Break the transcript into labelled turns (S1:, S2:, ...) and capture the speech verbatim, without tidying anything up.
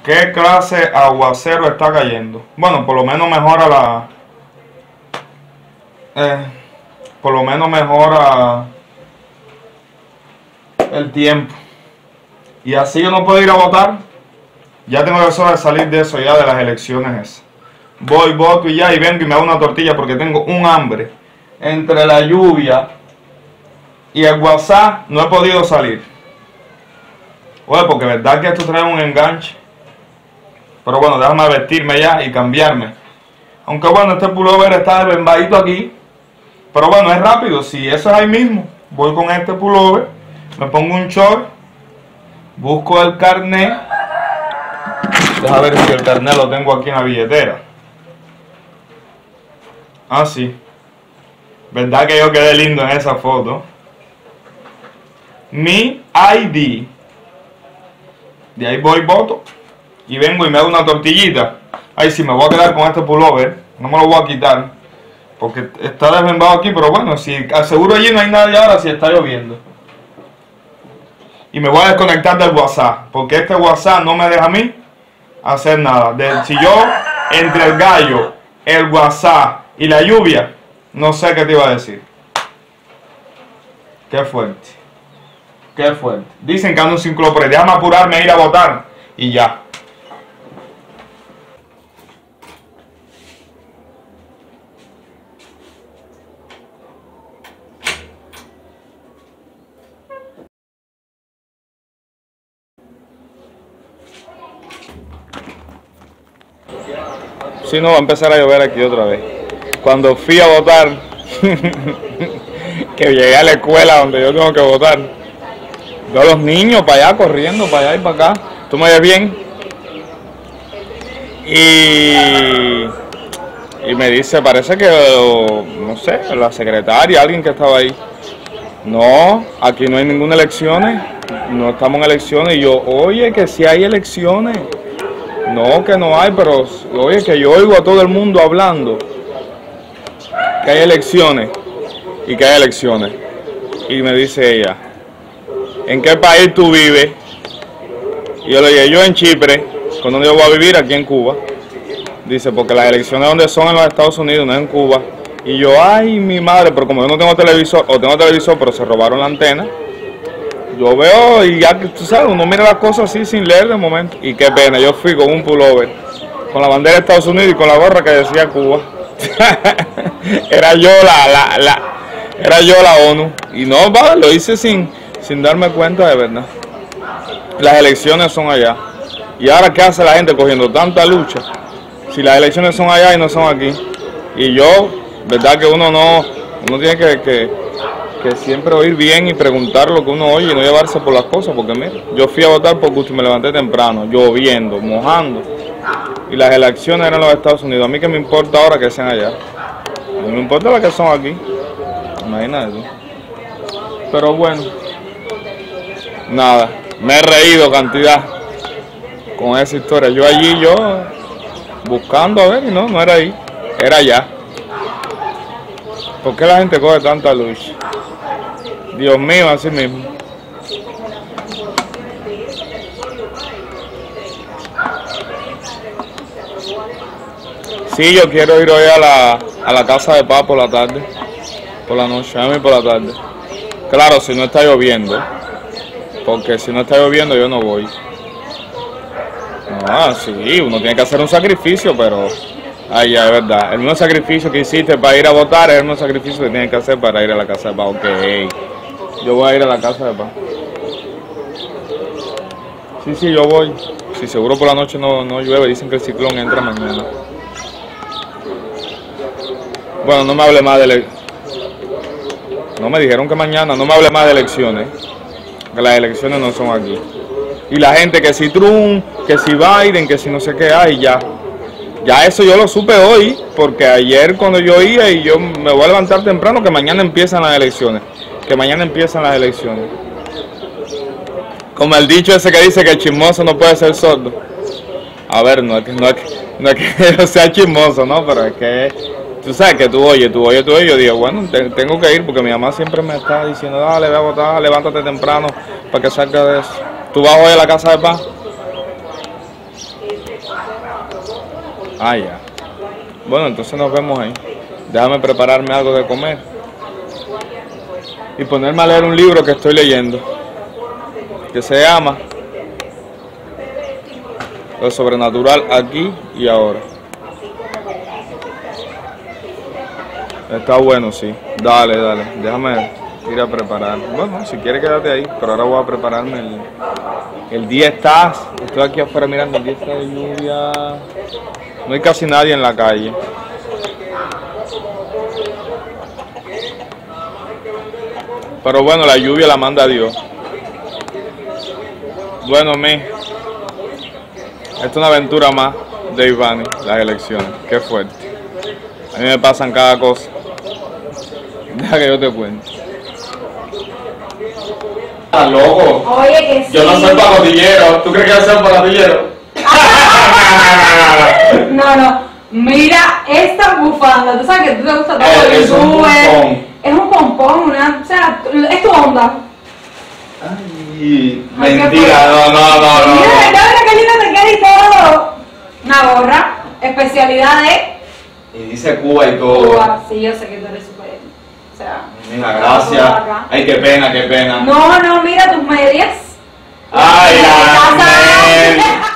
S1: ¿Qué clase de aguacero está cayendo? Bueno, por lo menos mejora la... Eh, por lo menos mejora el tiempo. Y así yo no puedo ir a votar. Ya tengo deseo de salir de eso ya, de las elecciones esas. Voy, voto y ya, y vengo y me hago una tortilla porque tengo un hambre. Entre la lluvia y el WhatsApp no he podido salir. Oye, porque verdad que esto trae un enganche. Pero bueno, déjame vestirme ya y cambiarme. Aunque bueno, este pullover está desbembadito aquí. Pero bueno, es rápido. Si eso es ahí mismo, voy con este pullover, me pongo un short, busco el carnet. Deja ver si el carnet lo tengo aquí en la billetera. Ah, sí. Verdad que yo quedé lindo en esa foto. Mi I D. De ahí voy, voto. Y vengo y me hago una tortillita. Ay, sí, me voy a quedar con este pullover. No me lo voy a quitar. Porque está desmembrado aquí, pero bueno, si aseguro allí no hay nadie ahora si está lloviendo. Y me voy a desconectar del WhatsApp. Porque este WhatsApp no me deja a mí hacer nada. De, si yo, entre el gallo, el WhatsApp y la lluvia, no sé qué te iba a decir. Qué fuerte. Qué fuerte. Dicen que ando un círculo por ahí. Déjame apurarme a ir a votar. Y ya. Si no, va a empezar a llover aquí otra vez. Cuando fui a votar, que llegué a la escuela donde yo tengo que votar, veo a los niños para allá corriendo, para allá y para acá. ¿Tú me ves bien? Y, y me dice, parece que, no sé, la secretaria, alguien que estaba ahí. No, aquí no hay ninguna elecciones, no estamos en elecciones. Y yo, oye, que si hay elecciones. No, que no hay, pero oye, que yo oigo a todo el mundo hablando que hay elecciones y que hay elecciones. Y me dice ella, ¿en qué país tú vives? Y yo le dije, yo en Chipre, ¿con dónde yo voy a vivir? Aquí en Cuba. Dice, porque las elecciones donde son en los Estados Unidos, no en Cuba. Y yo, ay, mi madre, pero como yo no tengo televisor, o tengo televisor, pero se robaron la antena. Yo veo y ya que tú sabes, uno mira las cosas así sin leer de momento. Y qué pena, yo fui con un pullover, con la bandera de Estados Unidos y con la gorra que decía Cuba. Era yo la, la, la, era yo la ONU. Y no, va, lo hice sin, sin darme cuenta de verdad. Las elecciones son allá. Y ahora, ¿qué hace la gente cogiendo tanta lucha? Si las elecciones son allá y no son aquí. Y yo, verdad que uno no, uno tiene que... que que siempre oír bien y preguntar lo que uno oye y no llevarse por las cosas, porque mira, yo fui a votar por gusto y me levanté temprano, lloviendo, mojando, y las elecciones eran en los Estados Unidos. A mí que me importa ahora que sean allá, no me importa las que son aquí, imagínate tú. Pero bueno, nada, me he reído cantidad con esa historia. Yo allí, yo buscando a ver, y no, no era ahí, era allá. ¿Por qué la gente coge tanta lucha? Dios mío, así mismo. Sí, yo quiero ir hoy a la, a la casa de paz por la tarde, por la noche, a mí por la tarde. Claro, si no está lloviendo, porque si no está lloviendo yo no voy. Ah, sí, uno tiene que hacer un sacrificio, pero... Ay, ya, es verdad. El mismo sacrificio que hiciste para ir a votar es el mismo sacrificio que tienes que hacer para ir a la casa de paz. Ok, yo voy a ir a la casa de paz. Sí, sí, yo voy. Si seguro por la noche no, no llueve, dicen que el ciclón entra mañana. Bueno, no me hable más de elecciones. No me dijeron que mañana, no me hable más de elecciones. Que las elecciones no son aquí. Y la gente que si Trump, que si Biden, que si no sé qué hay, ya. Ya eso yo lo supe hoy, porque ayer cuando yo iba y yo me voy a levantar temprano, que mañana empiezan las elecciones. Que mañana empiezan las elecciones. Como el dicho ese que dice que el chismoso no puede ser sordo. A ver, no es que, no es que, no es que yo sea chismoso, ¿no? Pero es que tú sabes que tú oyes, tú oyes, tú oyes. Yo digo, bueno, te, tengo que ir porque mi mamá siempre me está diciendo, dale, ve a votar, levántate temprano para que salga de eso. ¿Tú vas hoy a la casa de paz? Ah, ya. Bueno, entonces nos vemos ahí. Déjame prepararme algo de comer. Y ponerme a leer un libro que estoy leyendo. Que se llama Lo sobrenatural aquí y ahora. Está bueno, sí. Dale, dale. Déjame ir a preparar. Bueno, si quieres quédate ahí. Pero ahora voy a prepararme. El, el día está... Estoy aquí afuera mirando. El día está de lluvia. No hay casi nadie en la calle. Pero bueno, la lluvia la manda Dios. Bueno, mi, esto es una aventura más de Ivani, las elecciones. Qué fuerte. A mí me pasan cada cosa. Deja que yo te cuente. Ah, loco.
S2: Oye, que sí.
S1: Yo no soy pacotillero. ¿Tú crees que yo soy pacotillero?
S2: No, no. Mira esta bufanda. Tú sabes que tú te gusta todo
S1: Eh,
S2: el
S1: es un pompón.
S2: Es un pompón, una, o sea, es tu onda.
S1: Ay,
S2: Ay,
S1: mentira, no, no, no, no.
S2: Mira, mira qué lindo te queda y todo. Una gorra, especialidad de
S1: Y dice Cuba y todo.
S2: Cuba. Sí, yo sé que tú eres súper. O sea.
S1: Mira, gracias. Ay, qué pena, qué pena.
S2: No, no, mira tus medias.
S1: Ay,
S2: Las
S1: la
S2: medias.